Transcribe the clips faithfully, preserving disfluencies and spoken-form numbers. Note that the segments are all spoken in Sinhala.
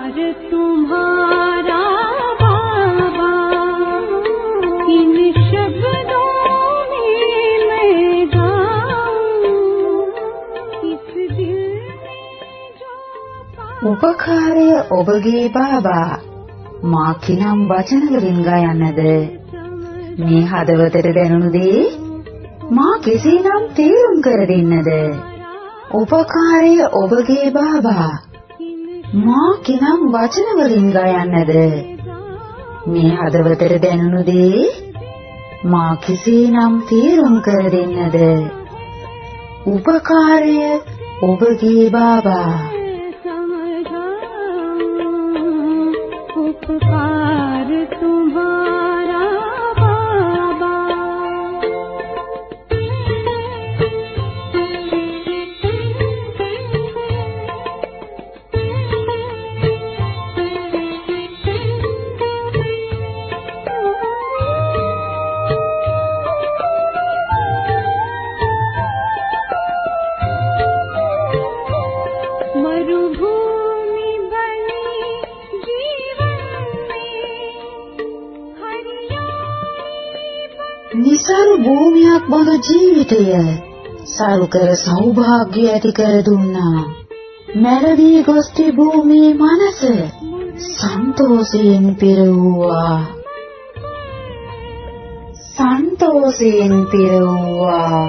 तुम्हारा बाबा इन शब्दों में मैं गाऊं इस दिल में जो උපකාරය ඔබගේ බාබා මා කිනම් වචන වලින් ගයන්නද මේ හදවතට දැනුණු දේ මා කෙසේනම් තේරුම් කර දෙන්නද උපකාරය ඔබගේ බාබා මා කිනම් වචන වලින් ගයන්නද මේ හදවතට දැනුණු දේ මා කෙසේනම් තේරුම් කර දෙන්නද උපකාරය ඔබගේ බාබා उपकार तुम्हारा बाबा मरुभूमि बनी නිසරු භූමියක් බඳු ජීවිතය සරු කර සෞභාග්‍ය ඇති කර දුන්නා. මැරවී ගොස් තිබූ මේ මනස සන්තෝෂයෙන් පිරවුවා. සන්තෝෂයෙන් පිරවුවා.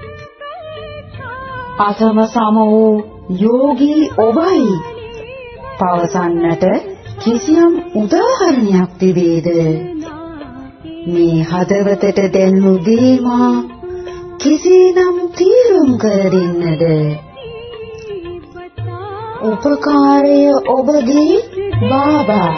අසම සම වූ යෝගී ඔබයි පවසන්නට කිසියම් උදාහරණයක් තිබේද? මේ හදවතට දැනුණු දේ මා කෙසේනම් තීරුම් කර දෙන්නද? උපකාරය ඔබගේ බාබා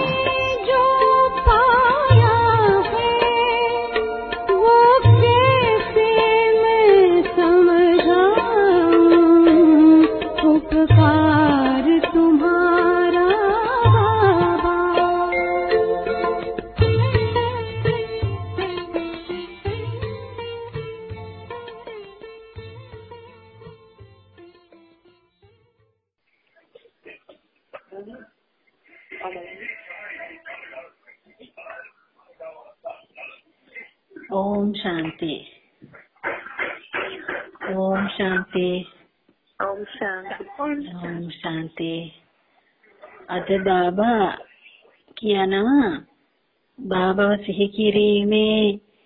ओम शांति ओम शांति ओम शांति ओम शांति අද බාබා කියනවා බාබාව සිහි කිරීමේ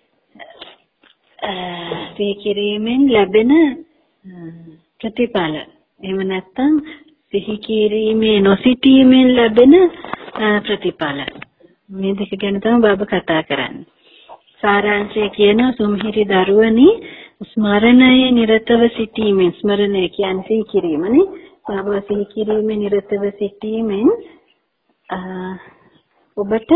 සිහි කිරීමෙන් ලැබෙන ප්‍රතිඵල එහෙම නැත්නම් සිහි කිරීමේ නොසිටීමෙන් ලැබෙන ප්‍රතිඵල මේ දෙක ගැන තමයි බාබා කතා කරන්නේ. සාරාංශය කියන සුමිහිරි දරුවනි ස්මරණයේ නිරතව සිටීමෙන් ස්මරණය කියන්නේ සිහි කිරීමනේ බාබා සිහි කිරීමේ නිරතව සිටීමෙන් ඔබට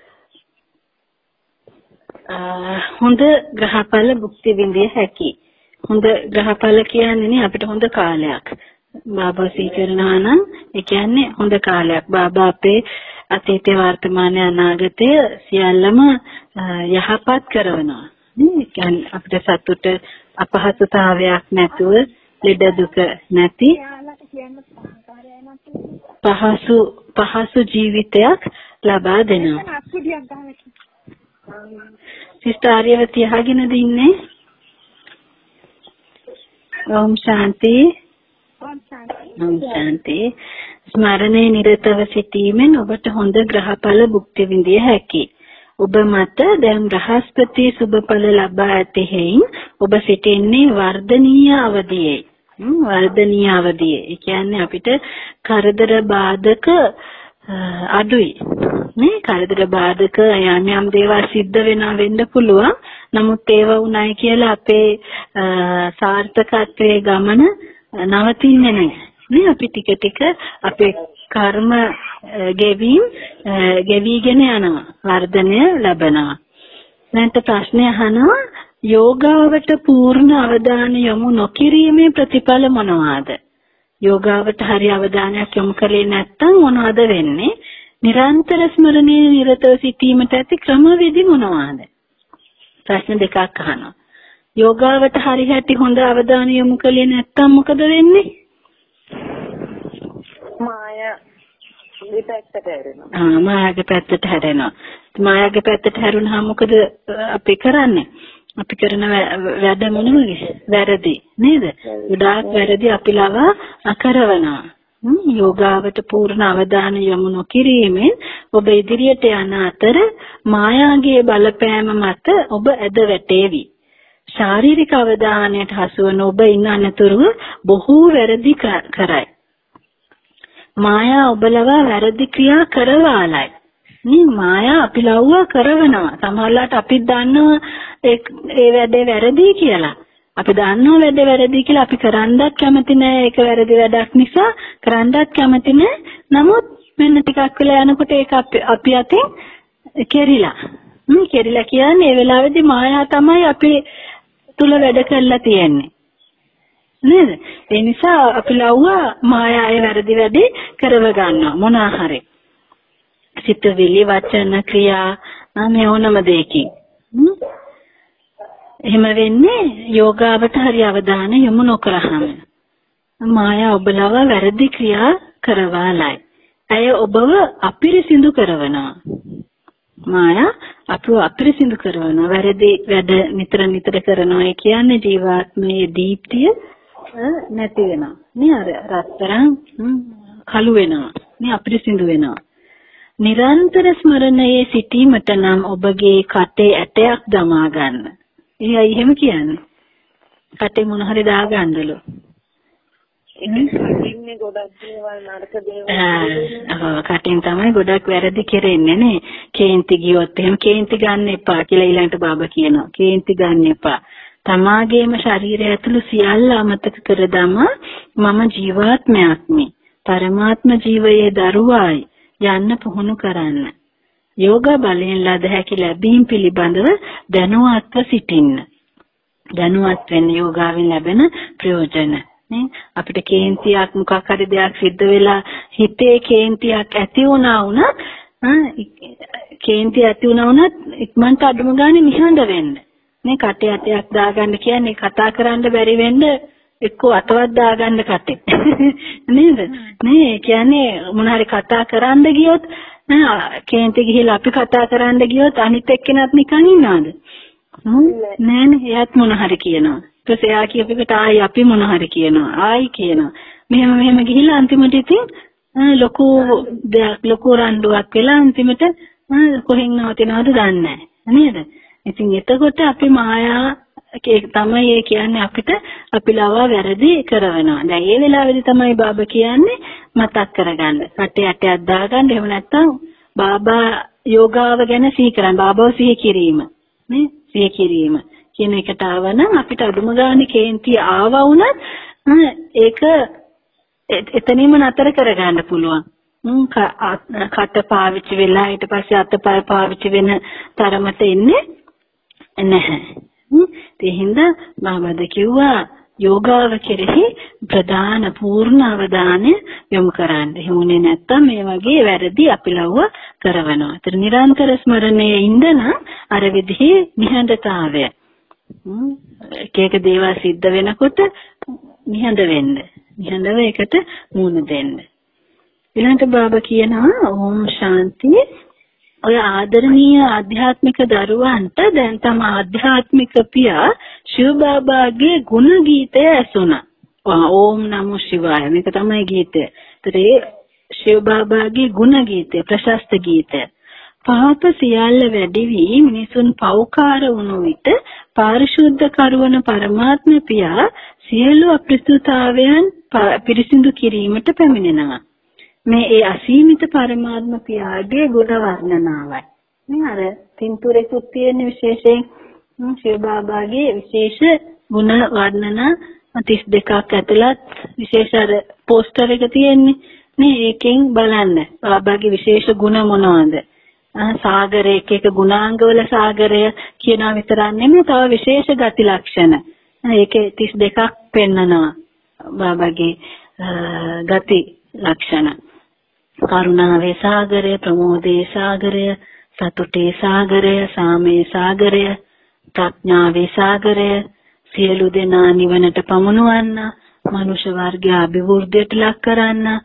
හොඳ ග්‍රහඵල භුක්ති විඳිය හැකි. හොඳ ග්‍රහඵල කියන්නේ අපිට හොඳ කාලයක්. බාබා සිහි කරනවා නම් ඒ කියන්නේ හොඳ කාලයක්. බාබා අපේ අතීතේ වර්තමානයේ අනාගතය සියල්ලම යහපත් කරනවා. නේ කියන්නේ අපිට සතුට අපහසුතාවයක් නැතුව ලෙඩ දුක නැති පහසු පහසු ජීවිතයක් ලබා දෙනවා. සිස්ටර් ආර්යවතිය අහගෙනද ඉන්නේ? ඕම් ශාන්ති. ඕම් ශාන්ති. ස්මරණයේ නිරතව සිටීමෙන් ඔබට හොඳ ග්‍රහඵල භුක්ති විඳිය හැකියි. ඔබ මත දැන් බ්‍රහස්පති සුබඵල ලබා ඇති හේයින් ඔබ සිටින්නේ වර්ධනීය අවධියේ. වර්ධනීය අවධියේ. ඒ කියන්නේ අපිට කරදර බාධක අඩුයි. නේ කරදර බාධක යම් යම් දේවල් සිද්ධ වෙනවා වෙන්න පුළුවන්. නමුත් ඒව උනායි කියලා අපේ සාර්ථකත්වයේ ගමන නවතින්නේ නැහැ. නේ අපි ටික ටික අපේ කර්ම ගෙවීම් ගෙවිගෙන යනවා. වර්ධනය ලැබෙනවා. නැන්ට ප්‍රශ්නය අහනවා යෝගාවට පූර්ණ අවධානය යොමු නොකිරීමේ ප්‍රතිඵල මොනවාද? යෝගාවට හරි අවධානයක් යොමු කළේ නැත්නම් මොනවද වෙන්නේ? නිරන්තර ස්මරණයේ නිරතව සිටීමට ඇති ක්‍රමවේද මොනවාද? ප්‍රශ්න දෙකක් අහනවා. යෝගාවට හරි හැටි හොඳ අවධානය යොමු කළේ නැත්නම් මොකද වෙන්නේ? මාය මේ පැත්තට හැරෙනවා. ආ මායාගේ පැත්තට හැරෙනවා. මායාගේ පැත්තට හැරුණාම මොකද අපි කරන්නේ? අපි කරන වැඩ මොනවද? වැරදි නේද? ගොඩාක් වැරදි අපි ළඟ කරනවා. යෝගාවට පූර්ණ අවධානය යොමු නොකිරීමෙන් ඔබ ඉදිරියට යන අතර මායාගේ බලපෑම මත ඔබ ඇද වැටේවි. ශාරීරික අවධානයට හසු වන ඔබ ඉන්න අනතුරුව බොහෝ වැරදි කරයි. මායා ඔබලව වැරදි ක්‍රියා කරවාලයි. මේ මායා අපි ලව්ව කරවනවා. සමහරවිට අපි දන්නවා ඒ වැඩේ වැරදි කියලා. අපි දන්නවා වැඩේ වැරදි කියලා අපි කරන්නත් කැමති නෑ. ඒක වැරදි වැඩක් නිසා කරන්නත් කැමති නෑ. නමුත් මෙන්න ටිකක් වෙලා යනකොට ඒක අපි අතින් කෙරිලා. මේ කෙරිලා කියන්නේ ඒ වෙලාවේදී මායා තමයි අපි තුල වැඩ කරලා තියෙන්නේ. නේද? ඒ නිසා අපි ලව්ව මායාවේ වැරදි වැඩේ කරව ගන්නවා මොනවා හරි. සිතවිලි වචන ක්‍රියා මේ ඕනම දෙයකින්. එහෙම වෙන්නේ යෝගාවට හරි අවධානය යොමු නොකරහම. මායා ඔබලව වැරදි ක්‍රියා කරවාලයි. ඇය ඔබව අපිරිසිදු කරනවා. මායා අපව අපිරිසිදු කරනවා. වැරදි වැඩ නිතර නිතර කරනවා. ඒ කියන්නේ ජීවාත්මයේ දීප්තිය නැති වෙනවා. නේ අර රත්තරන් කළු වෙනවා. නේ අපිරිසිදු වෙනවා. නිරන්තර ස්මරණයේ සිටීමට නම් ඔබගේ කටේ ඇටයක් දමා ගන්න. එයි එහෙම කියන්නේ. කටේ මොන හරි දා ගන්නලු. ඉන්නේ ගොඩක් දේවල් නරක දේවල්. කටින් තමයි ගොඩක් වැරදි කරන්නේ නේ. කේන්ති ගියොත් එහෙම කේන්ති ගන්න එපා කියලා ඊළඟට බාබා කියනවා. කේන්ති ගන්න එපා. තමාගේම ශරීරය ඇතුළු සියල්ල අමතක කර දමා මම ජීවාත්මයක්මි. පරමාත්ම ජීවයේ දරුවායි යන්න පුහුණු කරන්න. යෝගා බලයෙන් ලද හැකි ලැබීම් පිළිබඳව දැනුවත්ව සිටින්න. දැනුවත් වෙන්න යෝගාවෙන් ලැබෙන ප්‍රයෝජන. නේ අපිට කේන්තියක් මොකක් හරි දෙයක් සිද්ධ වෙලා හිතේ කේන්තියක් ඇති වුණා වුණත් කේන්තිය ඇති වුණා වුණත් ඉක්මනට අඩුම ගානේ නිහඬ වෙන්න. මේ කටේ ඇටයක් දාගන්න කියන්නේ කතා කරන්න බැරි වෙන්න එක්ක අතවත් දාගන්න කටේ. නේද? නේ කියන්නේ මොන හරි කතා කරන්න ගියොත් කේන්ති ගිහිල්ලා අපි කතා කරන්න ගියොත් අනිත් එක්කෙනාත් නිකන් ඉන්නවද? නෑනේ එයාත් මොන හරි කියනවා. ඊට පස්සේ එයා කියපෙකට ආයි අපි මොන හරි කියනවා. ආයි කියනවා. මෙහෙම මෙහෙම ගිහිල්ලා අන්තිමට ඉතින් ලොකු දෙයක් ලොකු රණ්ඩුවක් වෙලා අන්තිමට කොහෙන් නවතිනවද දන්නේ නැහැ. නේද? ඉතින් එතකොට අපි මායා තමයි ඒ කියන්නේ අපිට අපි ලවා වැරදි කරනවා. දැන් ඒ වෙලාවේදී තමයි බාබා කියන්නේ මතක් කරගන්න. කටේ ඇටයක් දාගන්න. එහෙම නැත්නම් බාබා යෝගාව ගැන සිහි කරන්න. බාබාව සිහි කිරීම. නේ? සිහි කිරීම කියන එකට ආවනම් අපිට අදුම ගානේ කේන්තිය ආවා වුණත් ඒක එතනින්ම නතර කරගන්න පුළුවන්. කට පාවිච්චි වෙලා ඊට පස්සේ අතපය පාවිච්චි වෙන තරමට එන්නේ නැහැ. ඒ හින්දා මමද කිව්වා යෝගාව කෙරෙහි ප්‍රධාන පූර්ණ අවධානය යොමු කරන්න. එහෙමනේ නැත්තම් මේ වගේ වැරදි අපි ලව්ව කරනවා. ඒතර නිරන්තර ස්මරණයේ ඉඳන අර විදිහේ නිහඬතාවය. එක එක දේවල් සිද්ධ වෙනකොට නිහඬ වෙන්න. නිහඬව ඒකට මුහුණ දෙන්න. ඊළඟට බාබා කියනවා ඕම් ශාන්ති. ඔය ආදරණීය ආධ්‍යාත්මික දරුවන්ට දැන් තම ආධ්‍යාත්මික පියා ශිව බාබාගේ ගුණ ගීතය ඇසුණා. ඕම් නමෝ ශිවාය. මේක තමයි ගීතය. ඒතරේ ශිව බාබාගේ ගුණ ගීතය ප්‍රශස්ත ගීතය. පාප සියල්ල වැඩි වී මිනිසුන් පෞකාර වුණු විට පාරිශුද්ධ කරවන පරමාත්ම පියා සියලු අපිරිසුතාවයන් පිරිසිදු කිරීමට පැමිණෙනවා. මේ ඒ අසීමිත පරමාත්ම පියාගේ ගුණ වර්ණනාවයි. මේ අර පින්තූරෙකුත් තියෙන විශේෂයෙන් ශිව බාබාගේ විශේෂ ගුණ වර්ණනා තිස් දෙකක් ඇතුළත් විශේෂ අර පෝස්ටර් එක තියෙන්නේ. මේ ඒකෙන් බලන්න බාබාගේ විශේෂ ගුණ මොනවද? සාගරය එක එක ගුණාංගවල සාගරය කියනවා විතරක් නෙමෙයි තව විශේෂ ගති ලක්ෂණ. ඒකේ තිස් දෙකක් පෙන්නනවා බාබාගේ ගති ලක්ෂණ. කරුණාවේ සාගරය, ප්‍රමෝදයේ සාගරය, සතුටේ සාගරය, සාමයේ සාගරය, ප්‍රඥාවේ සාගරය, සියලු දෙනා නිවනට පමුණුවන්න, මනුෂ්‍ය වර්ගය අභිවෘද්ධියට ලක් කරන්න,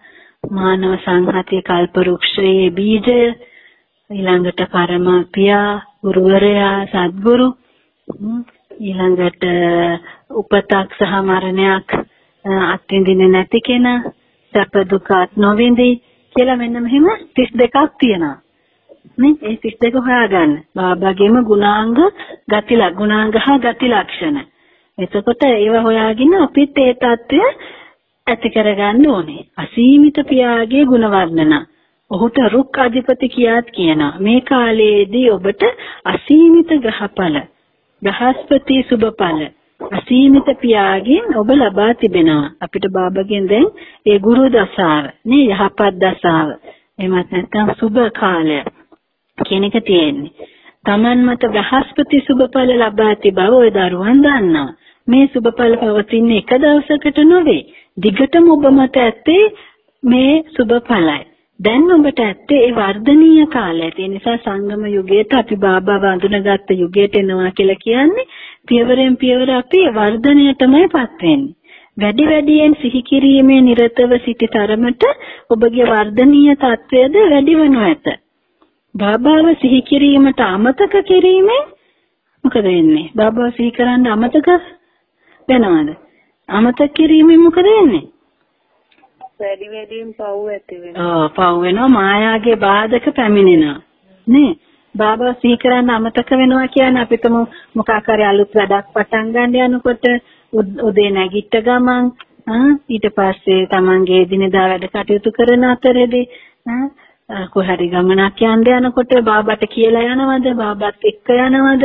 මානව සංහතිය කල්පවෘක්ෂයේ බීජය ඊළඟට පරම පියා ගුරුවරයා සද්ගුරු ඊළඟට උපතක් සහ මරණයක් අත්විඳින්නේ නැති කෙනා සැප දුක නොවිඳි කියලා මෙන්න මෙහෙම තිස් දෙකක් තියෙනවා නේ. ඒ තිස් දෙක හොයාගන්න බාබාගේම ගුණාංග ගති ගුණාංග හා ගති ලක්ෂණ. එතකොට ඒව හොයාගෙන අපිත් ඒ தত্ত্বය ඇති කරගන්න ඕනේ. අසීමිත පියාගේ ගුණ වර්ණනා. ඔහුට රුක් අධිපති කියාත් කියනවා. මේ කාලයේදී ඔබට අසීමිත ග්‍රහඵල බ්‍රහස්පති සුබඵල අසීමිත පියාගෙන් ඔබ ලබා තිබෙනවා. අපිට බාබාගෙන් දැන් ඒ ගුරු දසාව නේ යහපත් දසාව එමත් නැත්නම් සුබ කාලය කියන එක තියෙන්නේ. Taman මත බ්‍රහස්පති සුබඵල ලබා තිබව ඔය දරුවන් දන්නවා. මේ සුබඵල පවතින්නේ එක දවසකට නෙවෙයි. දිගටම ඔබ මත ඇත්තේ මේ සුබඵලයි. දැන් ඔබට ඇත්තේ ඒ වර්ධනීය කාලය. ඒ නිසා සංගම යුගයට අපි බාබා වඳුනගත්ත යුගයට එනවා කියලා කියන්නේ පියවරෙන් පියවර අපි වර්ධනයටමයිපත් වෙන්නේ. වැඩි වැඩියෙන් සිහි කිරීමේ නිරතව සිටි තරමට ඔබගේ වර්ධනීය තත්වයද වැඩි වෙනු ඇත. බාබාව සිහි කිරීමට අමතක කිරීමෙන් මොකද වෙන්නේ? බාබාව සිහි කරන්න අමතක වෙනවද? අමතක කිරීමෙන් මොකද වෙන්නේ? වැඩි වැඩියෙන් පව් ඇති වෙනවා. ඔව් පව් වෙනවා මායාගේ බාධක පැමිණෙනවා. නේ? බාබා සිහි කරන්න අමතක වෙනවා කියන්නේ අපිටම මොකක් හරි අලුත් වැඩක් පටන් ගන්න යනකොට උදේ නැගිට ගමන් ඊට පස්සේ තමන්ගේ දිනදා වැඩ කටයුතු කරන අතරේදී කොහරි ගමනක් යන්න යනකොට බාබාට කියලා යනවද? බාබාත් එක්ක යනවද?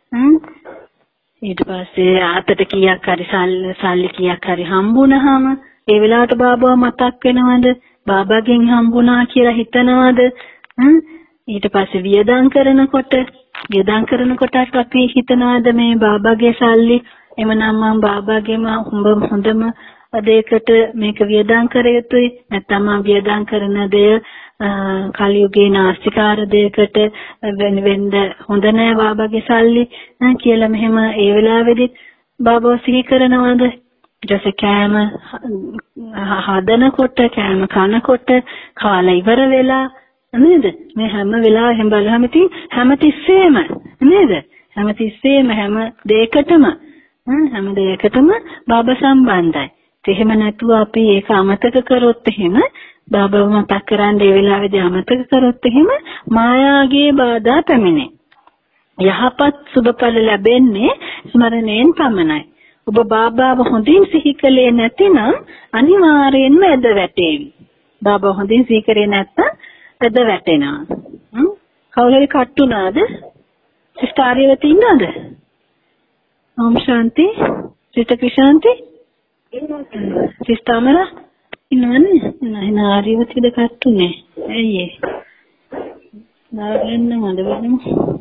ඊට පස්සේ ආතට කීයක් හරි සල්ලි කීයක් හරි හම්බුනහම ඒ වෙලාවට බාබාව මතක් වෙනවද? බාබාගෙන් හම්බුණා කියලා හිතනවද? ඊට පස්සේ වියදම් කරනකොට වියදම් කරනකොට අපි හිතනවද මේ බාබාගේ සල්ලි එමනම් මම බාබාගේම හොඳ හොඳම දෙයකට මේක වියදම් කර යුතුයි නැත්නම් මම වියදම් කරන දෙය කලියුගේ නාස්තිකාර දෙයකට වෙන්න හොඳ නෑ බාබාගේ සල්ලි කියලා මෙහෙම ඒ වෙලාවේදී බාබාව සිහි කරනවද? ඊට කෑම හදනකොට කෑම කනකොට කාලා ඉවර වෙලා නේද? මේ හැම වෙලාවෙම බලහම ඉතින් හැම තිස්සෙම නේද? හැම තිස්සෙම හැම දෙයකටම හැම දෙයකටම බාබා සම්බන්ධයි. එහෙම නැතුව අපි ඒක අමතක කරොත් එහෙම බාබාව මතක් කරන් ඒ වෙලාවේදී අමතක කරොත් එහෙම මායාගේ බාධා පැමිණේ. යහපත් සුබඵල ලැබෙන්නේ ස්මරණයෙන් පමණයි. ඔබ බාබාව හොඳින් සිහි කළේ නැතිනම් අනිවාර්යයෙන්ම ඇද වැටේවි. බාබා හොඳින් සිහි කරේ නැත්නම් ඇද වැටෙනවා. කවුරු හරි කට්ටුනාද? සිස්ටාරියවත ඉන්නවද? ඕම් ශාන්ති සිත කිශාන්ති සිස්ටාමර ඉන්නවනේ නෑ ආරියවතද කට්ටුනේ ඇයි ඒ නාගන්න මඩ බලමු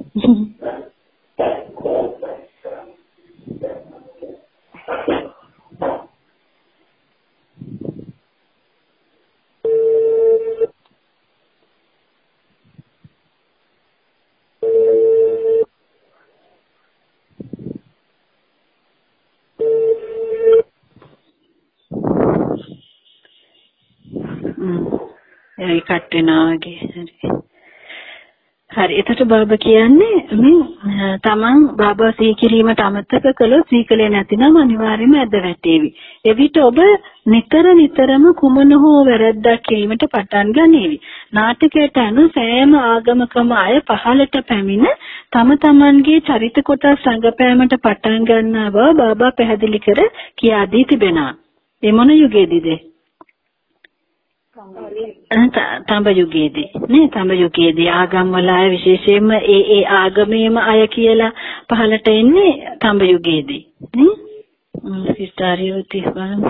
ඒ කට් වෙනවා වගේ හරි හරි එතකොට බාබා කියන්නේ මේ තමන් බාබා සිහි කිරීමට අමතක කළොත් සිහි කලේ නැතිනම් අනිවාර්යයෙන්ම ඇද වැටේවි. එවිට ඔබ නිතර නිතරම කුමන හෝ වැරැද්දක් කිරීමට පටන් ගනීවි. නාටකයට අනුව සෑම ආගමකම අය පහළට පැමිණ තම තමන්ගේ චරිත කොටස් රඟපෑමට පටන් ගන්නා බව බාබා පැහැදිලි කර කියා දී තිබෙනවා. ඒ මොන යුගයේදීද? තඹ යුගයේදී නේ තඹ යුගයේදී ආගම් වල අය විශේෂයෙන්ම ඒ ඒ ආගමේම අය කියලා පහළට එන්නේ තඹ යුගයේදී නේ සිස්ටාරියෝති බලමු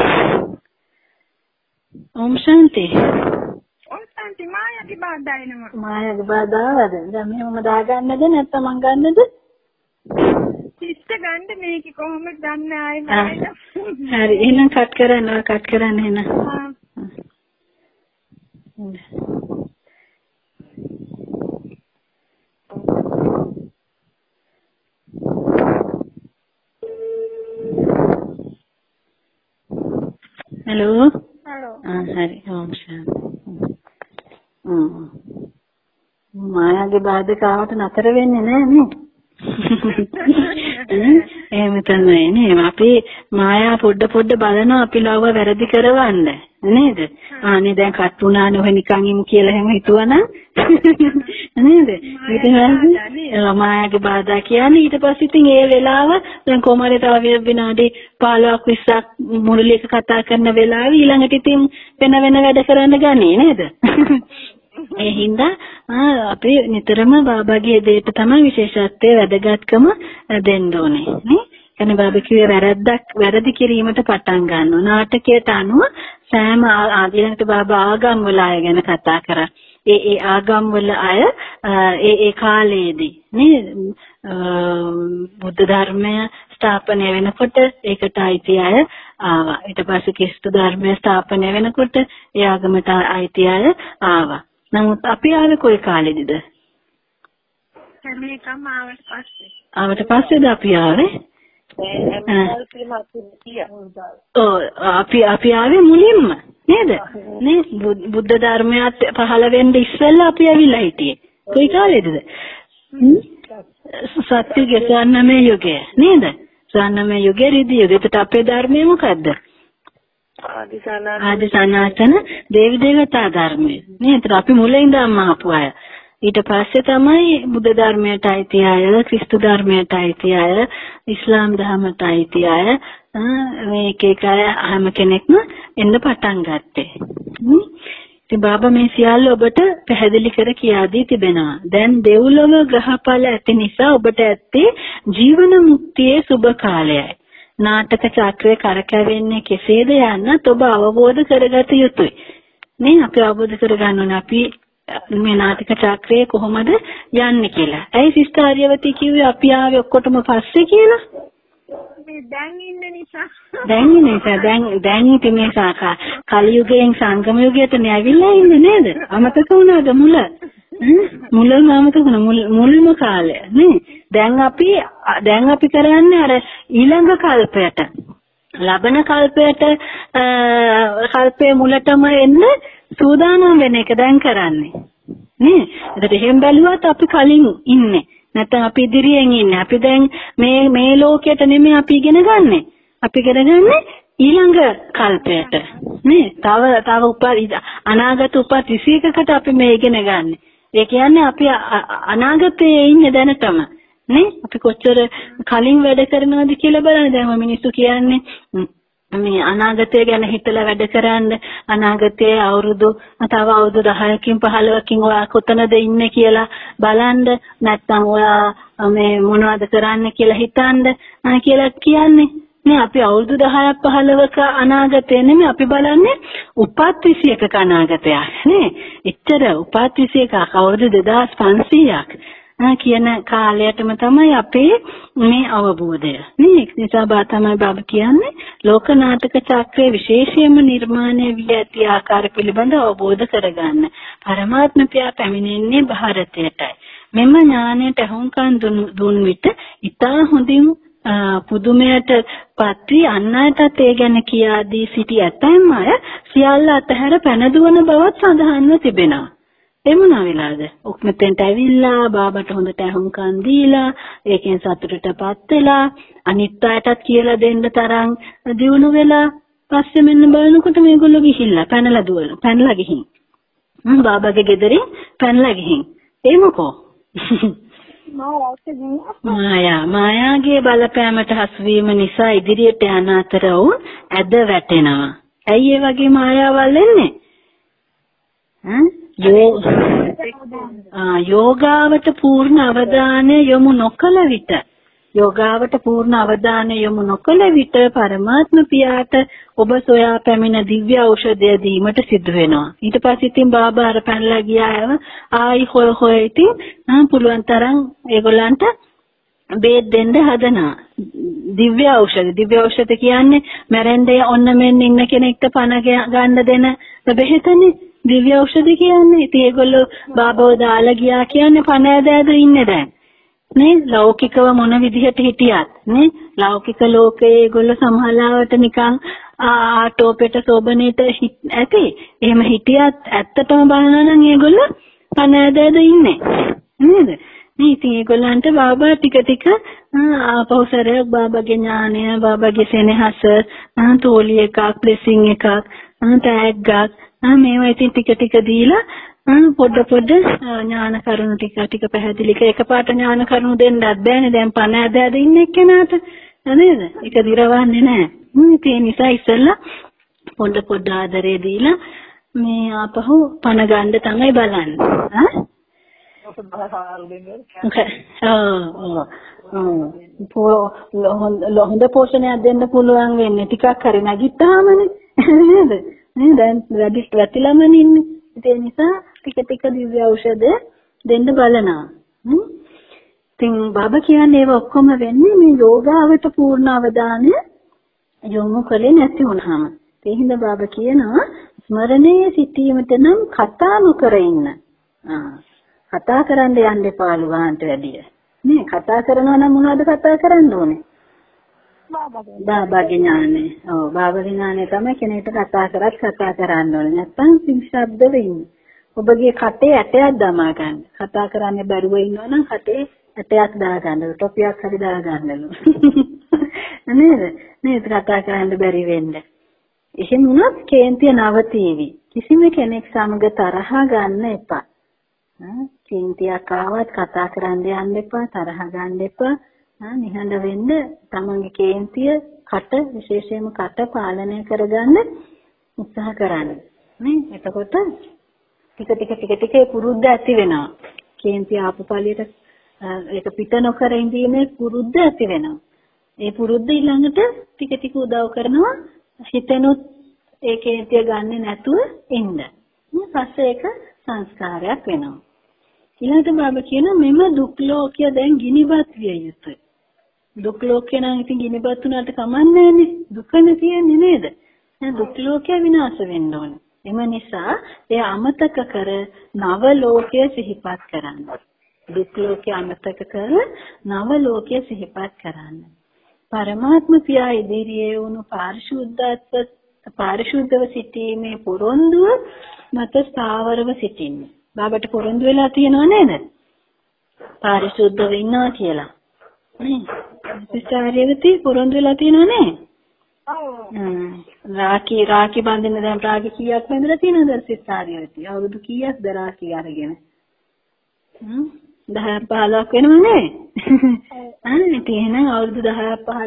ඕම් ශාන්ති ඕම් ශාන්ති මායාගේ බාධා එනවා මායාගේ බාධාවද දැන් මෙහෙම දාගන්නද නැත්නම් මං ගන්නද සිස්ට ගන්න මේක කොහොමද ගන්න ආයේ හරි එහෙනම් කට් කරන්න කට් කරන්න එහෙනම් हेलो हेलो हाँ हरी ओम शांति මායාගේ බාධකාවට නතර වෙන්නේ නැහැ නේ. එහෙම තමයි නේ. අපි මායා පොඩ පොඩ බලනවා අපි ලව වැරදි කරවන්න නේද? ආනේ දැන් කට් වුණානේ ඔහෙ නිකන් ඉමු කියලා එහෙම හිතුවනම් නේද? ඊට පස්සේ මායාගේ බාධා කියන්නේ ඊට පස්සේ ඉතින් ඒ වෙලාව දැන් කොහමද තව විනාඩි පහළොවක් විස්සක් මුළුල්ලේක කතා කරන වෙලාවේ ඊළඟට ඉතින් වෙන වෙන වැඩ කරන්න ගන්නේ නේද? ඒ හින්දා අපි නිතරම බාබාගේ දෙයට තමයි විශේෂත්වයේ වැදගත්කම දෙන්න ඕනේ නේ. එනේ බාබා කිව්වේ වැරද්දක් වැරදි කිරීමට පටන් ගන්නවා. නාටකයට අනුව සෑම ආදීනකට බාබා ආගම් වල අය ගැන කතා කරා. ඒ ඒ ආගම් වල අය ඒ ඒ කාලයේදී නේ බුද්ධ ධර්මය ස්ථාපනය වෙනකොට ඒකට අයිති අය ආවා. ඊට පස්සේ ක්‍රිස්තු ධර්මය ස්ථාපනය වෙනකොට ඒ ආගමට අයිති අය ආවා. නමුත් අපි ආවේ කොයි කාලෙදිද? මේකම ආවට පස්සේ. ආවට පස්සේද අපි ආවේ? ඔව් අපි අපි ආවේ මුලින්ම නේද? නේ බුද්ධ ධර්මයත් පහළ වෙන්න ඉස්සෙල්ලා අපි ඇවිල්ලා හිටියේ. කොයි කාලෙදිද? සත්‍යයේ සන්නමේ යුගය නේද? සන්නමේ යුගය රිදි යුගයට අපේ ධර්මය මොකද්ද? ආදි සනාතන දේවි දේවතා ධර්මය නේද? අපි මුලින් ඉඳන්ම ආපු අය. ඊට පස්සේ තමයි බුද්ධ ධර්මයට අයිති අය, ක්‍රිස්තු ධර්මයට අයිති අය, ඉස්ලාම් ධර්මයට අයිති අය මේක එක අය හැම කෙනෙක්ම එන්න පටන් ගත්තේ. ඉතින් බාබා මේ සියල්ල ඔබට පැහැදිලි කර කියා දී තිබෙනවා. දැන් දෙව්ලොව ග්‍රහඵල ඇති නිසා ඔබට ඇත්තේ ජීවන මුක්තියේ සුබ කාලයයි. නාටක චක්‍රය කරකැවෙන්නේ කෙසේද යන්නත් ඔබ අවබෝධ කරගත යුතුයි. මේ අපි අවබෝධ කරගන්න ඕනේ අපි මේ නාටක චක්‍රය කොහොමද යන්නේ කියලා. ඇයි සිස්ටර් ආර්යවතී කිව්වේ අපි ආවේ ඔක්කොටම පස්සේ කියලා? මේ දැන් ඉන්න නිසා. දැන් ඉන්න නිසා දැන් දැන් ඉතින් මේ සාකා කලියුගයෙන් සංගම යුගයට නැවිලා ඉන්නේ නේද? අමතක වුණාද මුල? මුලම අමතක වුණා මුල්ම කාලය නේ. දැන් අපි දැන් අපි කරන්නේ අර ඊළඟ කල්පයට ලබන කල්පයට කල්පයේ මුලටම එන්න සූදානම් වෙන එක දැන් කරන්නේ නේ. ඒකට එහෙම බැලුවත් අපි කලින් ඉන්නේ. නැත්නම් අපි ඉදිරියෙන් ඉන්නේ. අපි දැන් මේ මේ ලෝකයට නෙමෙයි අපි ඉගෙන ගන්නෙ. අපි ඉගෙන ගන්නෙ ඊළඟ කල්පයට නේ. තව තව උපරි අනාගත උපත් විශේෂයකට අපි මේ ඉගෙන ගන්නෙ. ඒ කියන්නේ අපි අනාගතයේ ඉන්නේ දැනටම නේ. අපි කොච්චර කලින් වැඩ කරනවද කියලා බලන්න. දැන් මිනිස්සු කියන්නේ මේ අනාගතය ගැන හිතලා වැඩ කරන්න. අනාගතයේ අවුරුදු තව අවුරුදු දහයකින් පහළොවකින් ඔයා කොතනද ඉන්නේ කියලා බලන්න. නැත්නම් ඔයා මේ මොනවද කරන්න කියලා හිතන්න කියලා කියන්නේ. මේ අපි අවුරුදු දහයක් පහළොවක අනාගතය නෙමෙයි අපි බලන්නේ උපත් විසියක අනාගතයක් නේ. එච්චර උපත් විසියක අවුරුදු දෙදාස් පන්සීයක් කියන කාලයටම තමයි අපේ මේ අවබෝධය නේ. ඒ නිසා බා තමයි බබ කියන්නේ ලෝක නාටක චක්‍රයේ විශේෂයෙන්ම නිර්මාණය වී ඇති ආකාර පිළිබඳ අවබෝධ කරගන්න. පරමාත්ම පියා පැමිණෙන්නේ ಭಾರತයටයි. මෙම ඥානයට අහුම්කන් දුන් විට ඊටා හොඳින් පුදුමයට පත්‍රි අන්නයටත් ඒ ගැන කියා දී සිටි ඇතැම් අය සියල්ල අතහැර පැනදුවන බවත් සඳහන්ව තිබෙනවා. එමුණා වෙලාද? ඔක්මෙතෙන්ට ඇවිල්ලා බාබට හොඳට අහුම්කන් දීලා ඒකෙන් සතුටටපත් වෙලා අනිත් අයටත් කියලා දෙන්න තරම් දියුණු වෙලා පස්සේ මෙන්න බලනකොට මේගොල්ලෝ ගිහිල්ලා පැනලා දුවන පැනලා ගිහින් මම බාබාගේ ගෙදරින් පැනලා ගිහින් ඒ මොකෝ මායා මායාගේ බලපෑමට හසුවීම නිසා ඉදිරියට යන අතර වුන් ඇද වැටෙනවා. ඇයි ඒ වගේ මායාවල් එන්නේ? යෝගාවට පූර්ණ අවධානය යොමු නොකළ විට යෝගාවට පූර්ණ අවධානය යොමු නොකළ විට පරමාත්ම පියාට ඔබ සොයා පැමිණ දිව්‍ය ඖෂධය දීමට සිදු වෙනවා. ඊට පස්සේ ඉතින් බාබා අර පැනලා ගියාම ආයි හොය හොය ඉතින් පුළුවන් තරම් ඒගොල්ලන්ට බේත් දෙන්න හදනවා. දිව්‍ය ඖෂධ දිව්‍ය ඖෂධ කියන්නේ මැරෙන්නේ ඔන්න මෙන්න ඉන්න කෙනෙක්ට පණ ගන්න දෙන බෙහෙතනේ. දිව්‍ය ඖෂධ කියන්නේ ඉතින් ඒගොල්ලෝ බාබාව දාලා ගියා කියන්නේ පණ ඇදලා ඉන්නේ දැන්. නේ ලෞකිකව මොන විදිහට හිටියත් නේ ලෞකික ලෝකයේ ඒගොල්ලෝ සමහරවට නිකන් ආටෝපෙට සෝබනේට ඇති. එහෙම හිටියත් ඇත්තටම බලනවා නම් ඒගොල්ලෝ පනෑදෑද ඉන්නේ. නේද? මේ ඉතින් ඒගොල්ලන්ට බාබා ටික ටික ආපෞසරයක් බාබාගේ ඥානය, බාබාගේ සෙනෙහස, තෝලි එකක්, බ්ලෙසිං එකක්, ටැග්ගක් මේවා ඉතින් ටික ටික දීලා පොඩ පොඩ ඥාන කරුණු ටික ටික පැහැදිලි කර එකපාරට ඥාන කරුණු දෙන්නත් බෑනේ. දැන් පනෑදෑද ඉන්නේ කෙනාට. නේද? ඒක දිරවන්නේ නැහැ. ඒ නිසා ඉස්සෙල්ලා පොඩ පොඩ ආදරේ දීලා මේ ආපහු පණ ගන්න තමයි බලන්නේ. ආ? හොඳ පෝෂණයක් දෙන්න පුළුවන් වෙන්නේ ටිකක් හරි නැගිට්ටාමනේ. නේද? නේ දැන් වැඩි වැටිලාම ඉන්නේ. ඒ නිසා ටික ටික දිව්‍ය ඖෂධ දෙන්න බලනවා. ඉතින් බබා කියන්නේ ඒව ඔක්කොම වෙන්නේ මේ යෝගාවට පූර්ණ අවධානය යොමු කළේ නැති වුනහම. ඒ හින්දා බබා කියනවා ස්මරණයේ සිටීමට නම් කතා නොකර ඉන්න. ආ කතා කරන්න යන්න එපා ලුවාන්ට වැඩිය. නේ කතා කරනවා නම් මොනවද කතා කරන්න ඕනේ? බාබාගේ ඥානෙ. ඔව් බාබාගේ ඥානෙ තමයි කෙනෙක්ට කතා කරත් කතා කරන්න ඕනේ. නැත්තම් සිංශබ්ද වෙන්නේ. ඔබගේ කටේ ඇටයක් දමා ගන්න. කතා කරන්න බැරුව ඉන්නවා නම් කටේ ඇටයක් දාගන්න. ටොපියක් හරි දාගන්නලු. නේද? නේද කතා කරන්න බැරි වෙන්න. එහෙම වුණොත් කේන්තිය නවතිවි. කිසිම කෙනෙක් සමග තරහ ගන්න එපා. කේන්තියක් ආවත් කතා කරන්න යන්න එපා, තරහ ගන්න එපා. නිහඬ වෙන්න තමන්ගේ කේන්තිය කට විශේෂයෙන්ම කට පාලනය කරගන්න උත්සාහ කරන්න. නේ? එතකොට ටික ටික ටික ටික පුරුද්ද ඇති වෙනවා. කේන්තිය ආපු පළියට ඒක පිට නොකර ඉඳීමේ පුරුද්ද ඇති වෙනවා. ඒ පුරුද්ද ඊළඟට ටික ටික උදව් කරනවා හිතෙනොත් ඒ කේන්තිය ගන්නෙ නැතුව ඉන්න. ඊට පස්සේ ඒක සංස්කාරයක් වෙනවා. ඊළඟට බාබා කියන මෙම දුක් ලෝකය දැන් ගිනිබත් විය යුතුයි. දුක් ලෝකේ නම් ඉතින් ගිනිබත් උනාට කමන්නේ නැනේ. දුකනේ තියෙන්නේ නේද? දැන් දුක් ලෝකය විනාශ වෙන්න ඕනේ. එම නිසා එය අමතක කර නව ලෝකය සිහිපත් කරන්න. දුක් ලෝකය අමතක කර නව ලෝකය සිහිපත් කරන්න. පරමාත්ම පියා ඉදිරියේ වුණු පාරිශුද්ධත්ව පාරිශුද්ධව සිටීමේ පොරොන්දුව මත ස්ථාවරව සිටින්න. බාබට පොරොන්දු වෙලා තියෙනව නේද? පාරිශුද්ධව ඉන්නවා කියලා. නේ? සිතාරියවති පොරොන්දු වෙලා තියෙනව නේ? ඔව්. රාකි රාකි බඳින්න දැන් රාකි කීයක් බඳලා තියෙනවද සිතාරියවති? අවුරුදු කීයක්ද රාකි අරගෙන? හ්ම් දහ පහළොවක් වෙනවනේ. අනේ තියෙන අවුරුදු දහ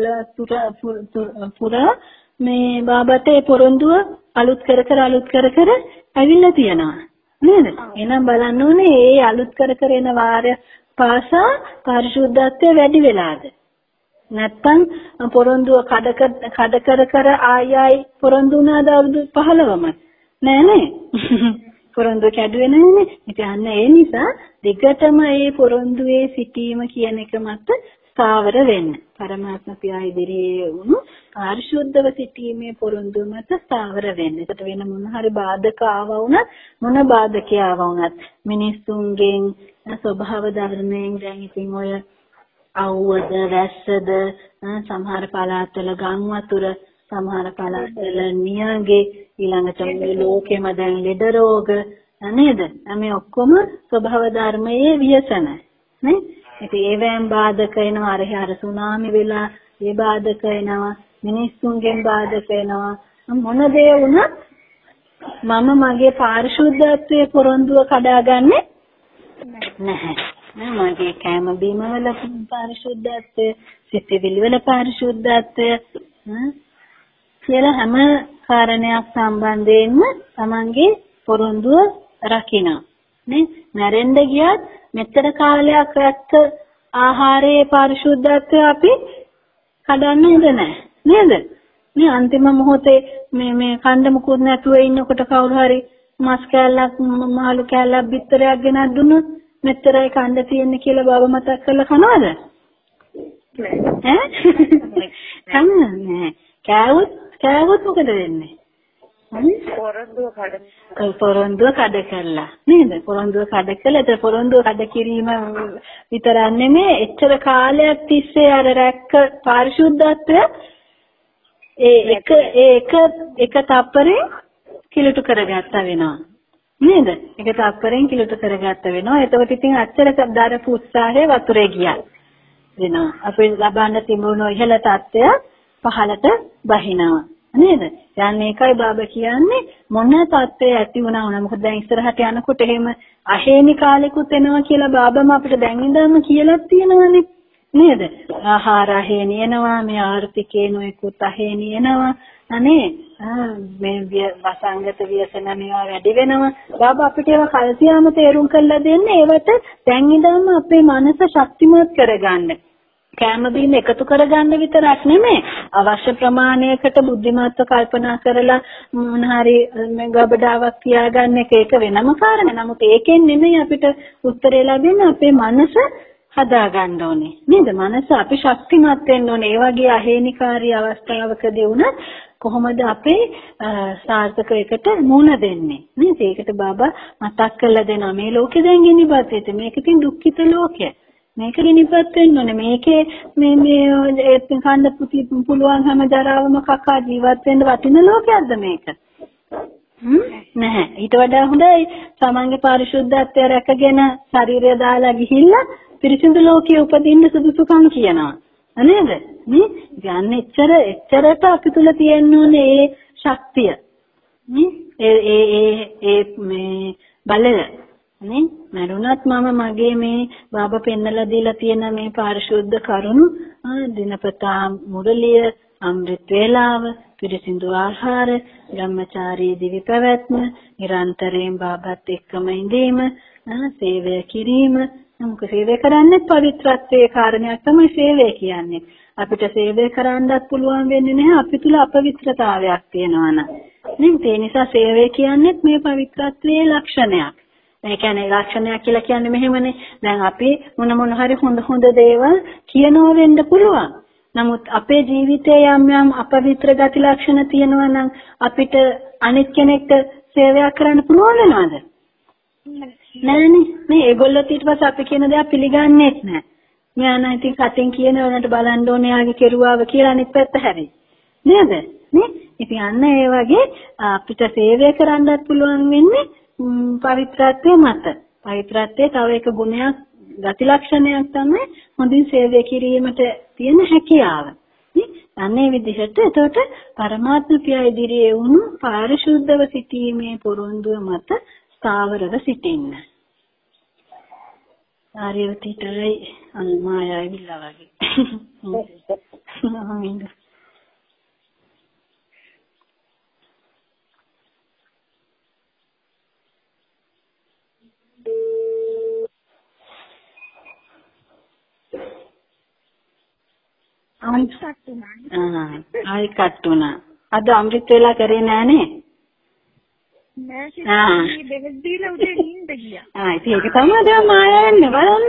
පහළොවක් පුරා මේ බාබට පොරොන්දුව අලුත් කර කර අලුත් කර කර ඇවිල්ලා තියෙනවා. නේද? එහෙනම් බලන්න ඕනේ මේ අලුත් කර කර එන වාරය පාසා පරිශුද්ධත්වය වැඩි වෙලාද? නැත්තම් පොරොන්දුව කඩ කඩ කර කර ආයි ආයි පොරොන්දු වුණාද අවුරුදු පහළොවම? නෑ නේ. පොරොන්දු කැඩුවේ නෑනේ. ඉතින් අන්න ඒ නිසා දිගටම මේ පොරොන්දුවේ සිටීම කියන එක මත ස්ථාවර වෙන්න. පරමාත්ම පියා ඉදිරියේ වුණු පාරිශුද්ධව සිටීමේ පොරොන්දුව මත ස්ථාවර වෙන්න. ඒකට වෙන මොන හරි බාධක ආවා වුණත් මොන බාධකේ ආවා වුණත් මිනිස්සුන්ගෙන් ස්වභාව ධර්මයෙන් දැන් ඉතින් ඔය අවුවද වැස්සද සමහර පළාත්වල ගම් වතුර සමහර පළාත්වල නියගේ ඊළඟට මේ ලෝකෙම දැන් ලෙඩ රෝග නේද? මේ ඔක්කොම ස්වභාව ධර්මයේ ව්‍යසන නේ? ඉතින් ඒවෙන් බාධක එනවා අර හර සුනාමි වෙලා ඒ බාධක එනවා මිනිස්සුන්ගෙන් බාධක එනවා මොන දේ වුණත් මම මගේ පාරිශුද්ධත්වයේ පොරොන්දුව කඩාගන්නේ නැහැ. මගේ කැම බීම වල පාරිශුද්ධත්වය, සිතවිලි වල පාරිශුද්ධත්වය කියලා හැම කාරණයක් සම්බන්ධයෙන්ම තමන්ගේ පොරොන්දුව රකින්න. නේ? මැරෙන්න ගියත් මෙතර කාලයක් රැක්ක ආහාරයේ පාරිශුද්ධත්වය අපි කඩන්න හොඳ නැහැ. නේද? මේ අන්තිම මොහොතේ මේ මේ කණ්ඩ මුකුත් නැතුව ඉන්නකොට කවුරු හරි මස් කෑල්ලක් මාළු කෑල්ලක් බිත්තරයක් ගෙනත් දුන්නොත් මෙතරයි කණ්ඩ තියෙන්නේ කියලා බබ මතක් කරලා කනවද? ඈ? කන්නේ නැහැ. කෑවොත් කෑවොත් මොකද වෙන්නේ? පොරොන්දුව කඩ පොරොන්දුව කඩ කළා නේද? පොරොන්දුව කඩ කළා. ඒ පොරොන්දුව කඩ කිරීම විතරක් නෙමෙයි එච්චර කාලයක් තිස්සේ අර රැක්ක පාරිශුද්ධත්වය ඒ එක ඒක එක තප්පරේ කිලුට කරගත්තා වෙනවා. නේද? එක තප්පරෙන් කිලුට කරගත්ත වෙනවා. එතකොට ඉතින් අච්චර දරපු උත්සාහය වතුරේ ගියා. වෙනවා. අපි ලබන්න තිබුණු ඉහළ තත්ත්වය පහළට බහිනවා. නේද? යන්නේ ඒකයි බාබා කියන්නේ මොන තත්ත්වය ඇති වුණා වුණා. මොකද දැන් ඉස්සරහට යනකොට එහෙම අහේනි කාලෙකුත් එනවා කියලා බාබාම අපිට දැන් ඉඳන්ම කියලා තියෙනවානේ. නේද? ආහාර අහේනි එනවා, මේ ආර්ථිකේ නොයෙකුත් අහේනි එනවා. අනේ මේ වසංගත ව්‍යසන මේවා වැඩි වෙනවා. බාබා අපිට ඒවා කල්සියාම තේරුම් කරලා දෙන්නේ ඒවට දැන් ඉඳන්ම අපේ මනස ශක්තිමත් කරගන්න. කැම බීම එකතු කරගන්න විතරක් නෙමෙයි අවශ්‍ය ප්‍රමාණයකට බුද්ධිමත්ව කල්පනා කරලා මොන හරි ගබඩාවක් තියාගන්න එක ඒක වෙනම කාරණා. නමුත් ඒකෙන් නෙමෙයි අපිට උත්තරේ ලැබෙන්නේ අපේ මනස හදා ගන්න ඕනේ. නේද? මනස අපි ශක්තිමත් වෙන්න ඕනේ. ඒ වගේ අහේනිකාරී අවස්ථාවකදී වුණත් කොහොමද අපේ සාර්ථක එකට මුණ දෙන්නේ? නේද? ඒකට බාබා මතක් කරලා දෙනවා මේ ලෝකෙ දැන් ගෙනිපත් වෙත. මේක ඉතින් දුක්ඛිත ලෝකය. මේක ගෙනිපත් වෙන්න ඕනේ. මේකේ මේ මේ කන්න පුළුවන් හැම ජරාවම කකා ජීවත් වෙන්න වටින ලෝකයක්ද මේක? හ්ම් නැහැ. ඊට වඩා හොඳයි සමන්ගේ පාරිශුද්ධත්වය රැකගෙන ශරීරය දාලා ගිහිල්ලා පිරිසිදු ලෝකයේ උපදින්න සුදුසුකම් කියනවා. නේද? නේ? යන්නේ එච්චර එච්චරට අපි තුල තියෙන්න ඕනේ ඒ ශක්තිය. නේ? ඒ ඒ ඒ ඒ මේ බලය. නේ? මරුණත් මම මගේ මේ බාබා පෙන්නලා දීලා තියෙන මේ පාරිශුද්ධ කරුණු දිනපතා මුරලිය අමෘත වේලාව පිරිසිදු ආහාර බ්‍රහ්මචාරී දිවි පැවැත්ම නිරන්තරයෙන් බාබාත් එක්කම ඉඳීම සේවය කිරීම මොකද සේවය කරන්නේ පවිත්‍රත්වයේ කාරණයක් තමයි සේවය කියන්නේ. අපිට සේවය කරන්නත් පුළුවන් වෙන්නේ නැහැ අපි තුල අපවිත්‍රතාවයක් තියෙනවා නම්. නේද? ඒ නිසා සේවය කියන්නේ මේ පවිත්‍රත්වයේ ලක්ෂණයක්. ඒ කියන්නේ ලක්ෂණයක් කියලා කියන්නේ මෙහෙමනේ. දැන් අපි මොන මොන හරි හොඳ හොඳ දේවල් කියනවා වෙන්න පුළුවන්. නමුත් අපේ ජීවිතයේ යම් යම් අපවිත්‍ර ගති ලක්ෂණ තියෙනවා නම් අපිට අනිත් කෙනෙක්ට සේවයක් කරන්න පුළුවන් වෙනවද? නෑනේ. මේ ඒගොල්ලෝ ඊට පස්සේ අපි කියන දේ පිළිගන්නේත් නෑ. මෙයා ඉතින් කටින් කියන වෙනට බලන්න ඕනේ යාගේ කෙරුවාව කියලා අනිත් පැත්ත හැරෙයි. නේද? නේ? ඉතින් අන්න ඒ වගේ අපිට සේවය කරන්නත් පුළුවන් වෙන්නේ පවිත්‍රත්වයේ මත. පවිත්‍රත්වයේ තව එක ගුණයක් ගති ලක්ෂණයක් තමයි හොඳින් සේවය කිරීමට තියෙන හැකියාව. නේ? අන්නේ විදිහට එතකොට පරමාත්ම පියා ඉදිරියේ වුණු පාරිශුද්ධව සිටීමේ පොරොන්දුව මත ස්ථාවරව සිටින්න. ආර්යවතිටයි අල්මායයි විලා වගේ. ආයි කට්ටුණා. අද අමෘත වෙලා කරේ නෑනේ. නෑ කිසි දෙවෙනි දීලා උදේ නිින්ද ගියා. ආ ඉතින් ඒක තමයි දැන් මායන්නේ බලන්න.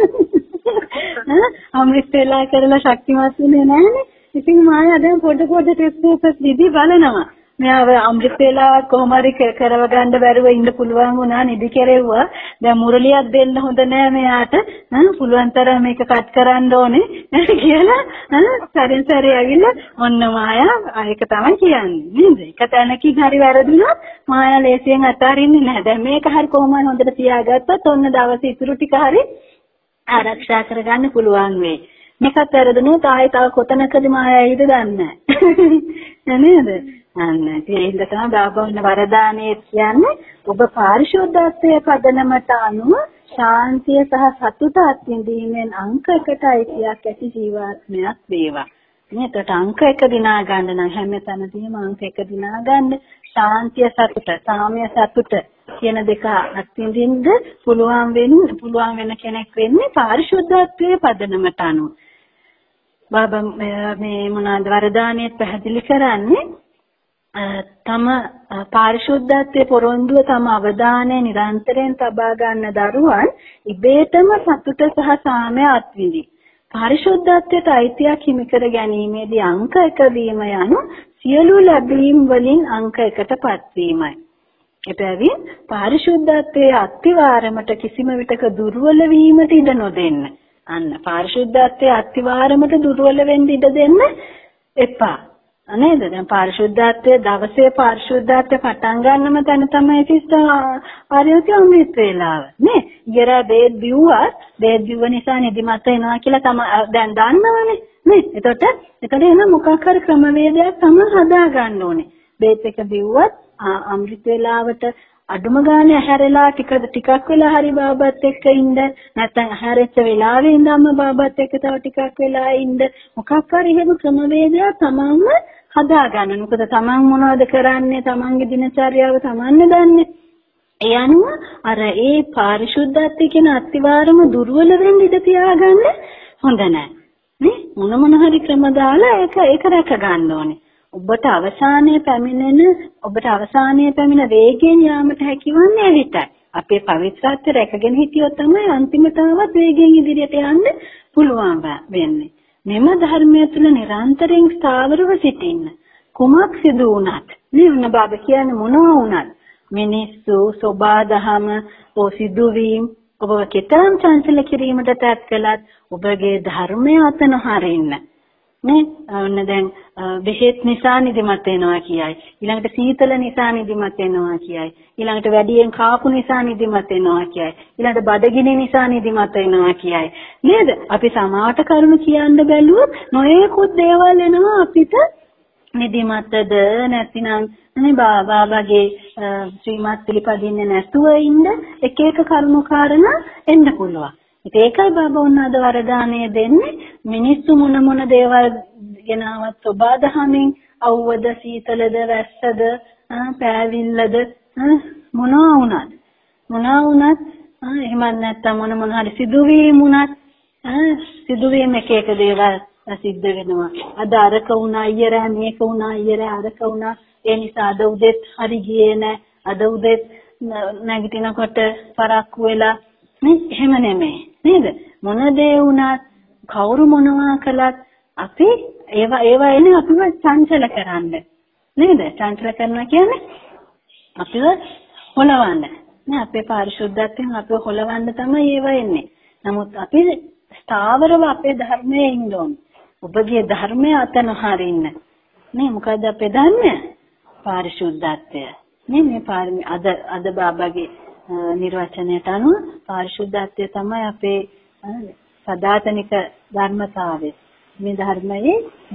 අමෘත වෙලා කරලා ශක්තිමත් වෙන්නේ නෑනේ. ඉතින් මායා දැන් පොඩ පොඩ ටෙස්ට් එකක් දීදී බලනවා. මෙයාව අමෘත වෙලා කොහොම හරි කරව ගන්න බැරුව ඉන්න පුළුවන් වුණා නිදි කෙරෙව්වා. දැන් මුරලියක් දෙන්න හොඳ නෑ මෙයාට. පුළුවන් තරම් මේක කට් කරන්න ඕනේ කියලා සැරෙන් සැරේ ඇවිල්ලා ඔන්න මායා ඒක තමයි කියන්නේ නේද? එක තැනකින් හරි වැරදුනොත් මායා ලේසියෙන් අතාරින්නේ නැහැ. දැන් මේක හරි කොහොම හරි හොඳට තියාගත්තොත් ඔන්න දවසේ ඉතුරු ටික හරි ආරක්ෂා කරගන්න පුළුවන් වෙයි. මේකත් වැරදුනොත් ආයෙ තව කොතනකද මායා ඉද දන්නේ නැහැ. නේද? අන්න ඒ හින්දා තමයි බාබාවන වරදානේ කියන්නේ ඔබ පාරිශුද්ධත්වයේ පදනමට අනුව ශාන්තිය සහ සතුට අත්විඳීමෙන් අංක එකට අයිතියක් ඇති ජීවාත්මයක් වේවා. මේකට අංක එක දිනා ගන්න නම් හැම තැනදීම අංක එක දිනා ගන්න ශාන්තිය සතුට, සාමය සතුට කියන දෙක අත්විඳින්න පුළුවන් වෙන්න පුළුවන් වෙන කෙනෙක් වෙන්නේ පාරිශුද්ධත්වයේ පදනමට අනුව. බාබා මේ මොනවාද වරදානේ පැහැදිලි කරන්නේ තම පාරිශුද්ධත්වයේ පොරොන්දුව තම අවධානය නිරන්තරයෙන් තබා ගන්න දරුවන් ඉබේටම සතුට සහ සාමය අත්විඳි. පාරිශුද්ධත්වයට අයිතියක් හිමි කර ගැනීමේදී අංක එක වීම යනු සියලු ලැබීම් වලින් අංක එකටපත් වීමයි. එබැවින් පාරිශුද්ධත්වයේ අත්විවරමට කිසිම විටක දුර්වල වීමට ඉඩ නොදෙන්න. අන්න පාරිශුද්ධත්වයේ අත්විවරමට දුර්වල වෙන්න ඉඩ දෙන්න එපා. නේද? දැන් පාරිශුද්ධත්වයේ දවසේ පාරිශුද්ධත්වය පටන් ගන්නම තැන තමයි සිස්ට ආර්යෝති අමෘත වේලාව. නේ? ඊයර බේත් බිව්වා, බේත් බිව්ව නිසා නිදිමත එනවා කියලා තමයි දැන් දන්නවනේ. නේ? එතකොට එතකොට එන මොකක් හරි ක්‍රමවේදයක් තමයි හදා ගන්න ඕනේ. බේත් එක බිව්වත් අමෘත වේලාවට අඩුම ගානේ හැරලා ටික ටිකක් වෙලා හරි බාබත් එක්ක ඉන්න, නැත්නම් හැරෙච්ච වෙලාවේ ඉඳන්ම බාබත් එක්ක තව ටිකක් වෙලා ඉන්න, මොකක් හරි එහෙම ක්‍රමවේදයක් තමන්ම හදා ගන්න. මොකද තමන් මොනවද කරන්නේ, තමන්ගේ දිනචර්යාව තමන්නේ දන්නේ. ඒ අනුව අර ඒ පාරිශුද්ධත්වය කියන අතිවාරම දුර්වල වෙන්න ඉඩ තියාගන්න හොඳ නැහැ. නේ? මොන මොන හරි ක්‍රම දාලා ඒක ඒක රැක ගන්න ඕනේ. ඔබට අවසානයේ පැමිණෙන ඔබට අවසානයේ පැමිණ වේගයෙන් යාමට හැකිවන්නේ එවිටයි. අපේ පවිත්‍රාත්වය රැකගෙන හිටියොත් තමයි අන්තිමටවත් වේගයෙන් ඉදිරියට යන්න පුළුවන් වෙන්නේ. මෙම ධර්මය තුළ නිරන්තරයෙන් ස්ථාවරව සිටින්න. කුමක් සිදු වුණත්, නේ උන බබ කියන්නේ මොනවා වුණත්, මිනිස්සු සෝබාදහම ඕ සිදුවීම් ඔබව කෙතරම් චංචල කිරීමට තත් කළත් ඔබගේ ධර්මය අත නොහරින්න. නේ ඔන්න දැන් බෙහෙත් නිසා නිදිමත වෙනවා කියයි, ඊළඟට සීතල නිසා නිදිමත වෙනවා කියයි, ඊළඟට වැඩියෙන් කාපු නිසා නිදිමත වෙනවා කියයි, ඊළඟට බඩගිනි නිසා නිදිමත වෙනවා කියයි. නේද? අපි සමාවට කරුණු කියන්න බැලුවොත් නොයෙකුත් දේවල් එනවා අපිට. නිදිමතද නැතිනම් නේ බාබාගේ ශ්‍රීමත් පිළිපදින්නේ නැතුව ඉන්න එක එක කරුණු කාරණා එන්න පුළුවන්. ඉතින් ඒකයි බාබා උන් අද වරදානය දෙන්නේ. මිනිස්සු මොන මොන දේවල් ගෙනාවත් සබාදහමින් අවුවද සීතලද වැස්සද පෑවිල්ලද මොනවා වුණත් මොනවා වුණත් එහෙම නැත්නම් මොන මොන හරි සිදුවීම් වුණත් සිදුවීම් එක එක දේවල් සිද්ධ වෙනවා. අද අරක වුණා, ඊයර මේක වුණා, ඊයර අරක වුණා. ඒ නිසා අද උදේත් හරි ගියේ නැහැ. අද උදේත් නැගිටිනකොට පරක්කු වෙලා නේ එහෙම නෙමෙයි. නේද? මොන දේ වුණත් කවුරු මොනවා කළත් අපි ඒවා ඒවා එන්නේ අපිව චංචල කරන්න. නේද? චංචල කරනවා කියන්නේ අපිව හොලවන්න. නේ අපේ පාරිශුද්ධත්වයෙන් අපිව හොලවන්න තමයි ඒවා එන්නේ. නමුත් අපි ස්ථාවරව අපේ ධර්මයේ ඉන්න ඕනේ. ඔබගේ ධර්මය අත නොහරින්න. නේ මොකද අපේ ධර්මය? පාරිශුද්ධත්වය. නේ මේ පාරමී අද අද බාබාගේ නිර්වචනයට අනුව පාරිශුද්ධත්වය තමයි අපේ සදාතනික ධර්මතාවය. මේ ධර්මයේ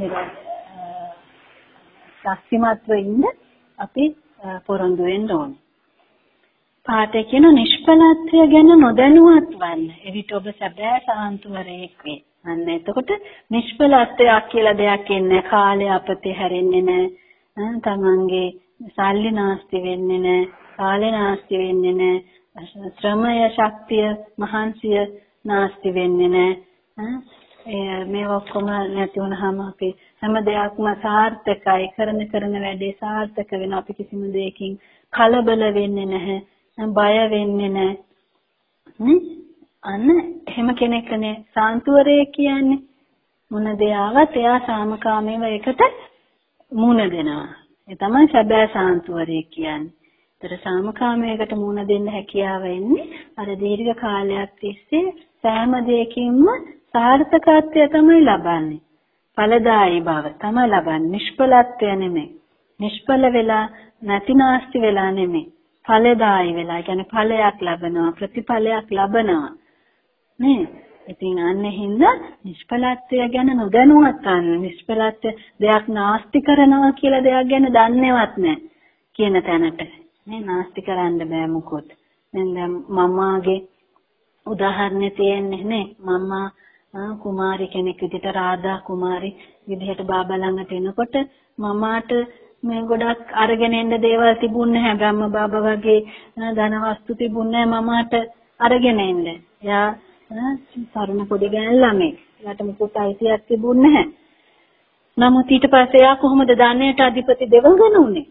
ශක්තිමත්ව ඉන්න අපි පොරොන්දු වෙන්න ඕනේ. පාඨය කියන නිෂ්ඵලත්වය ගැන නොදැනුවත් වන්න. එවිට ඔබ සැබෑ සාන්තුවරයෙක් වේ. අන්න එතකොට නිෂ්ඵලත්වයක් කියලා දෙයක් ඉන්නේ. කාලය අපතේ හැරෙන්නේ නැහැ. තමන්ගේ සල්ලි නාස්ති වෙන්නේ නැහැ. කාලේ නාස්ති වෙන්නේ නැහැ. ශ්‍රමය, ශක්තිය, මහන්සිය නාස්ති වෙන්නේ නැහැ. මේ ඔක්කොම නැති වුනහම අපි හැම දෙයක්ම සාර්ථකයි. කරන කරන වැඩේ සාර්ථක වෙන අපි කිසිම දෙයකින් කලබල වෙන්නේ නැහැ. බය වෙන්නේ නැහැ. නේ? අන්න එහෙම කෙනෙක්නේ සාන්තුවරයෙක් කියන්නේ. මොන දේ ආවත් එයා සාමකාමීව ඒකට මුණ දෙනවා. ඒ තමයි සැබෑ සාන්තුවරයෙක් කියන්නේ. ඒතර සාමකාමයකට මුණ දෙන්න හැකියාව එන්නේ අර දීර්ඝ කාලයක් තිස්සේ සෑම දෙයකින්ම සාර්ථකත්වය තමයි ලබන්නේ. ඵලදායී බව තමයි ලබන්නේ. නිෂ්ඵලත්වය නෙමෙයි. නිෂ්ඵල වෙලා නැතිනාස්ති වෙලා නෙමෙයි. ඵලදායී වෙලා. ඒ කියන්නේ ඵලයක් ලබනවා, ප්‍රතිඵලයක් ලබනවා. නේ? ඉතින් අන්න හින්දා නිෂ්ඵලත්වය ගැන නොදැනුවත් අන්න නිෂ්ඵලත්වය දෙයක් නාස්ති කරනවා කියලා දෙයක් ගැන දන්නේවත් නැහැ කියන තැනට. නේ නාස්ති කරන්න බෑ මොකොත්. දැන් මම්මාගේ උදාහරණේ තියෙන්නේ නේ. මම්මා කුමාරි කෙනෙක් විදිහට රාධා කුමාරි විදිහට බාබා ළඟට එනකොට මමාට මේ ගොඩක් අරගෙන එන්න දේවල් තිබුණේ නැහැ. බ්‍රහ්ම බාබා වගේ ධන වස්තු තිබුණේ නැහැ මමාට අරගෙන එන්න. එයා තරුණ පොඩි ගෑන් ළමෙක්. එයාට මොකුත් අයිතියක් තිබුණේ නැහැ. නමුත් ඊට පස්සේ එයා කොහොමද ධනයට අධිපති දෙවඟන උනේ?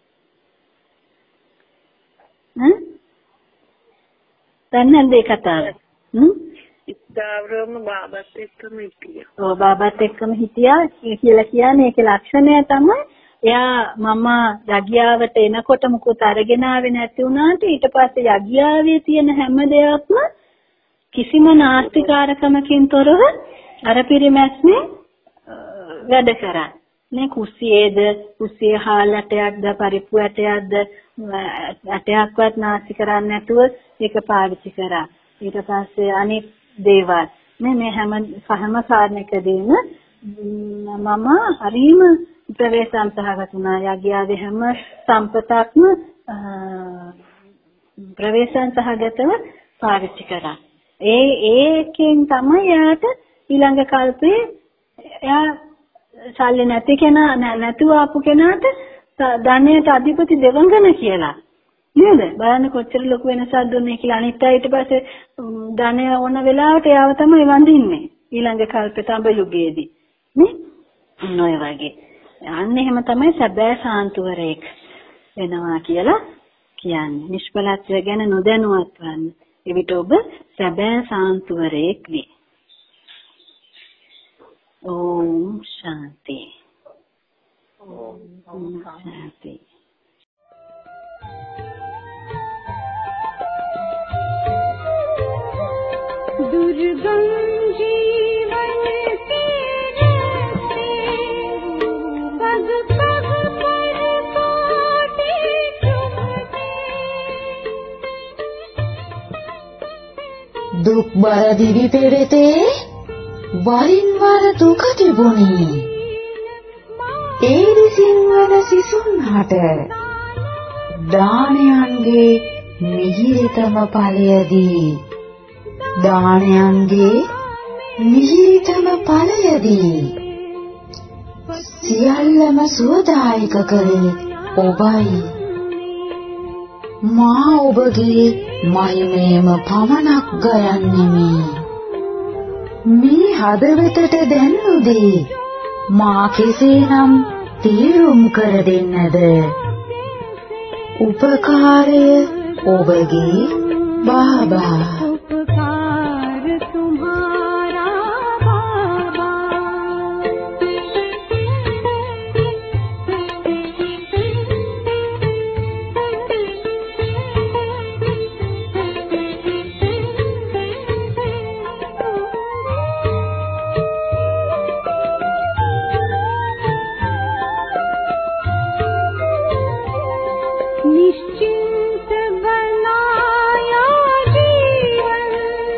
හ්ම්? දැන් නේද ඒ කතාව? හ්ම්? ඉස්තාවරම බාබත් එක්කම හිටියා. ඔව් බාබත් එක්කම හිටියා කියලා කියන්නේ ඒකේ ලක්ෂණය තමයි එයා මම යගියාවට එනකොට මුකුත් අරගෙන ආවේ නැති වුණාට ඊට පස්සේ යගියාවේ තියෙන හැම දෙයක්ම කිසිම නාස්තිකාරකමකින් තොරව අර පිරිමැස්නේ වැඩ කරා. නේ කුස්සියේද කුස්සිය හාල් ඇටයක්ද පරිප්පු ඇටයක්ද ඇටයක්වත් නාස්ති කරන්නේ නැතුව ඒක පාවිච්චි කරා. ඊට පස්සේ අනිත් දේවල් නේ මේ හැම හැම කාරණයකදීම මම හරිම ප්‍රවේශම් සහගත වුණා. යගියාවේ හැම සම්පතක්ම ප්‍රවේශම් සහගතව පාවිච්චි කරා. ඒ ඒකෙන් තමයි යාට ඊළඟ කල්පේ එයා සල්ලි නැති කෙනා නැතුව ආපු කෙනාට ධනයට අධිපති දෙවඟන කියලා නේද? බලන්න කොච්චර ලොකු වෙනසක් දුන්නේ කියලා. අනිත් අය ඊට පස්සේ ධනය ඕන වෙලාවට එයාව තමයි වඳින්නේ ඊළඟ කල්පේ තඹ යුගයේදී නේ? නොය වගේ. අන්න එහෙම තමයි සැබෑ සාන්තුවරයෙක් වෙනවා කියලා කියන්නේ. නිෂ්පලත්වය ගැන නොදැනුවත් වන්න. එවිට ඔබ සැබෑ සාන්තුවරයෙක් වේ. ओम शांति ओम शांति दुर्गम जीवन के रास्ते पग पग पर काटे चुभते දුක් බර දිවි පෙරතේ වරින් වර දුක තිබුණි. ඒ විසින් වන සිසුන්හට දානයන්ගේ මිහිරිතම ඵලයදී දානයන්ගේ මිහිරිතම ඵලයදී සියල්ලම සුවදායක කරේ ඔබයි. මා ඔබගේ මහිමේම පමණක් ගයන්නෙමි. මේ හදවතට දැනුණු දේ මා කෙසේනම් තීරුම් කර දෙන්නද? උපකාරය ඔබගේ බාබා. उपकार तुम्हारा बाबा निश्चिंत बनाया जीवन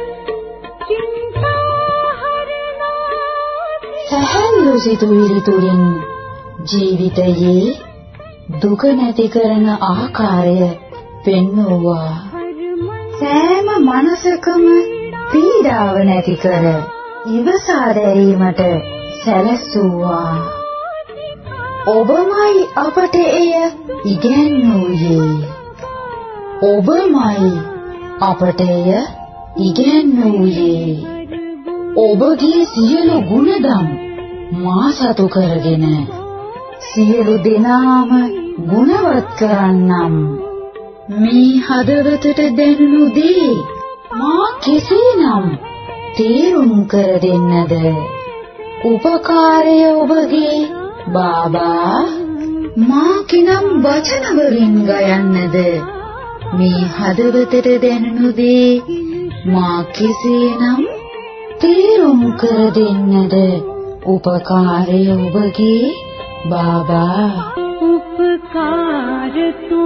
चिंता हरना සැහැල්ලු සිතුවිලි තුලින් ජීවිතයේ දුක නැති කරන ආකාරය පෙන්වුවා. සෑම මනසකම පීඩාව නැති කර ඉවසා දැරීමට සැලැස්සුවා. ඔබමයි අපට එය ඉගැන්වූයේ. ඔබමයි අපට එය ඉගැන්වූයේ. ඔබගේ සියලු ගුණධම් මා සතු කරගෙන සියලු දෙනාම ගුණවත් කරන්නම්. මේ හදවතට දැනුණු දේ මා කෙසේනම් තේරුම් කර දෙන්නද? උපකාරය ඔබගේ බාබා. මා කිනම් වචන වලින් ගයන්නද? මේ හදවතට දැනුණු දේ මා කෙසේනම් තේරුම් කර දෙන්නද? උපකාරය ඔබගේ බාබා. उपकार